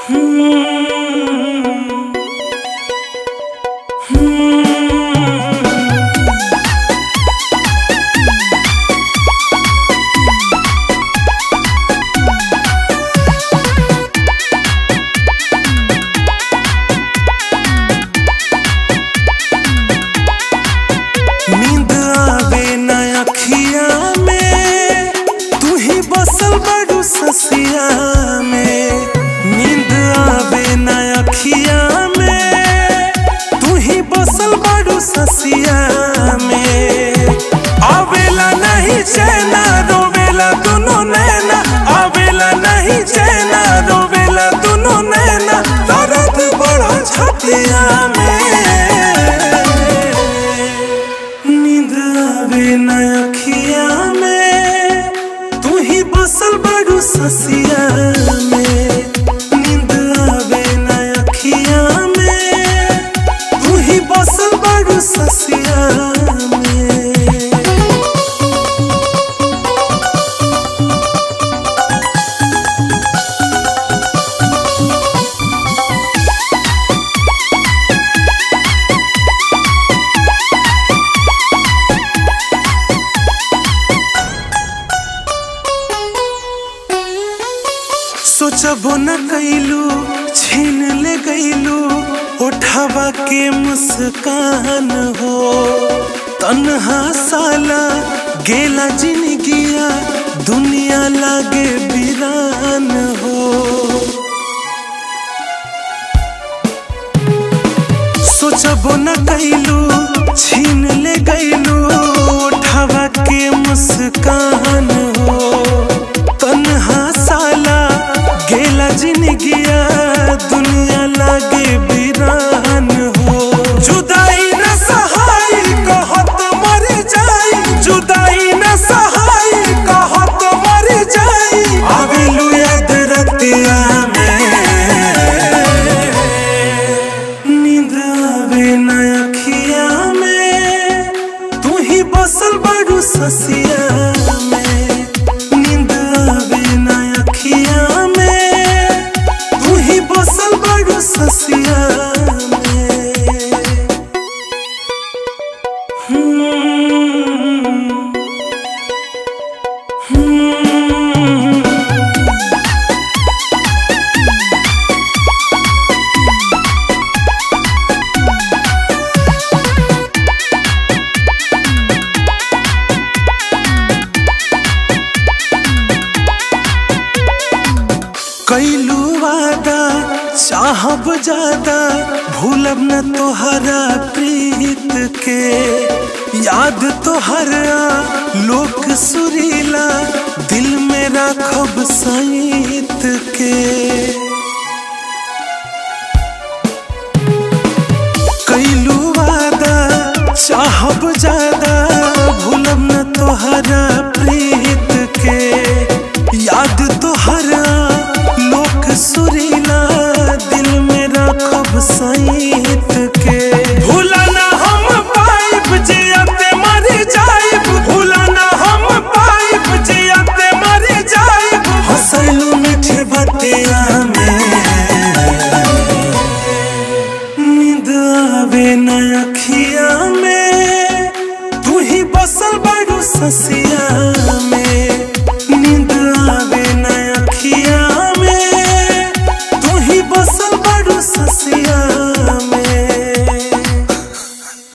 नींद आवे ना अखिया में, तू ही बसल बड़ू ससिया में। नींद आवे ना अखिया में, तू ही बसल बड़ू ससिया में। आवेला नहीं चैना, रोवेला दोनों नैना। आवेला नहीं चैना, रोवेला दोनों नैना। दर्द बड़ा छतिया में। ना अखिया में, तू ही बसल बड़ू ससिया में। नींद आवे ना अखिया में, तू ही बसल बड़ू ससिया में। सोचबो न कैलू, छीन ले गईलू उठावा के मुस्कान हो। तन्हा साला गेला जिंदगिया, दुनिया लागे वीरान हो। सोचबो न कैलू, छीन ले गईलू उठावा के मुस्कान हो। तन्हा साला गेला जिंदगिया, दुनिया लागे वीरान हो। जुदाई न सहाय कहत मर जाई, जुदाई न सहाय कहत मर जाई। आवेलू याद रतिया में, नींद आवे ना अखिया में, तू ही बसल बड़ू ससिया में। नींद आवे ना अखिया में, तू ही बसल बड़ू ससिया में। कैलू वादा चाहब ज्यादा, भूलब न तोहरा प्रीत के। याद तोहरा लोक सुरीला, दिल में राखब सईत के। कैलू वादा चाहब ज्यादा, भूलब न तोहरा प्रीत के। याद तोहरा लोक सुरीला, दिल में राखब सईत के। भूला ना हम पाइब जियाते मर जाइब, भूला ना हम पाइब जियाते मर जाइब। हंसलू मीठे बतिया में, नींद आवे ना अखिया में, तू ही बसल बड़ू ससिया